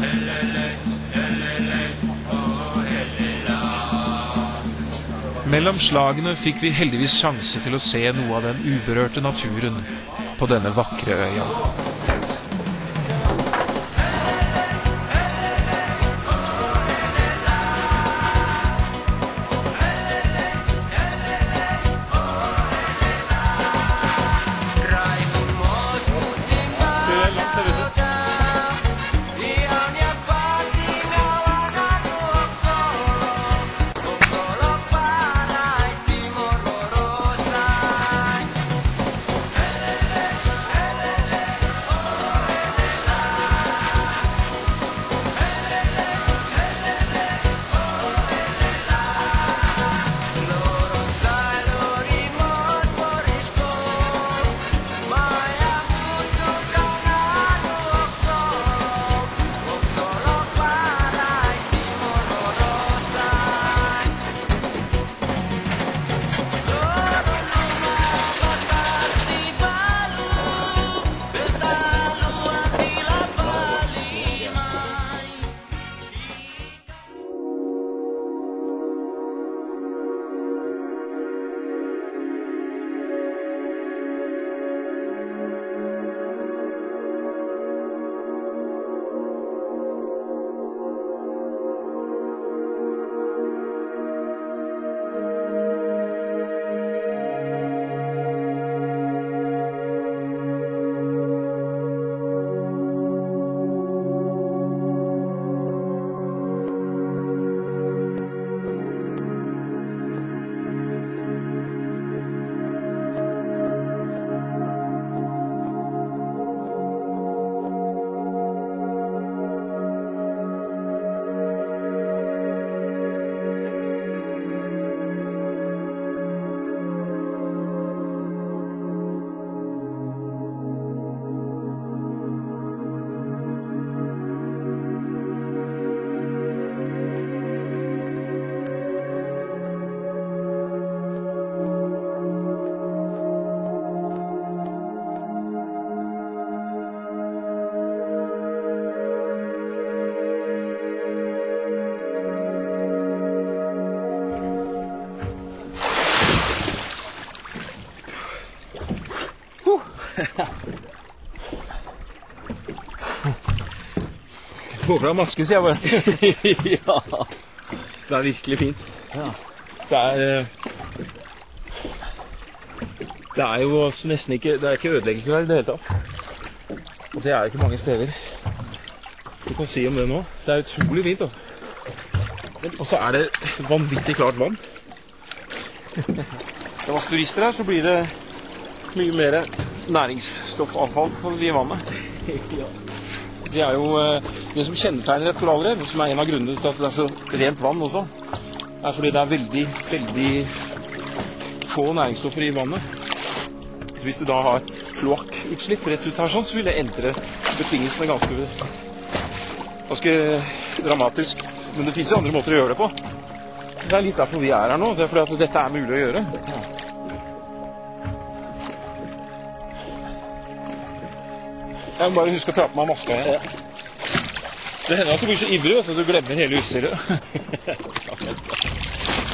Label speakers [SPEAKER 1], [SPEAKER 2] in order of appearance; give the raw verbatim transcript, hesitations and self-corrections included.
[SPEAKER 1] Mellom slagene fikk vi heldigvis sjanse til å se noe av den uberørte naturen på denne vakre øya.
[SPEAKER 2] Få fra masken, sier jeg bare. Ja, det er virkelig fint. Ja. Det er, det er jo nesten ikke, det er ikke ødeleggelse her i det hele tatt. Og det er ikke mange steder. Du kan si om det nå. Det er utrolig fint, altså. Og så er det vanvittig klart vann. Det var turister her, så blir det mye mer næringsstoffavfall for vi i vannet. Ja. Det er jo det som kjennetegner et korallrev, som er en av grunnene til at det er så rent vann også, er fordi det er veldig, veldig få næringsstoffer i vannet. Så hvis du da har kloakkutslipp rett ut her sånn, så vil det endre betingelsene ganske, ganske dramatisk. Men det finnes jo andre måter å gjøre det på. Det er litt derfor vi er her nå, det er fordi at dette er mulig å gjøre. Jeg må bare huske å ta på meg maska igjen. Det hender at du blir så ivrig, så du glemmer hele utstyret.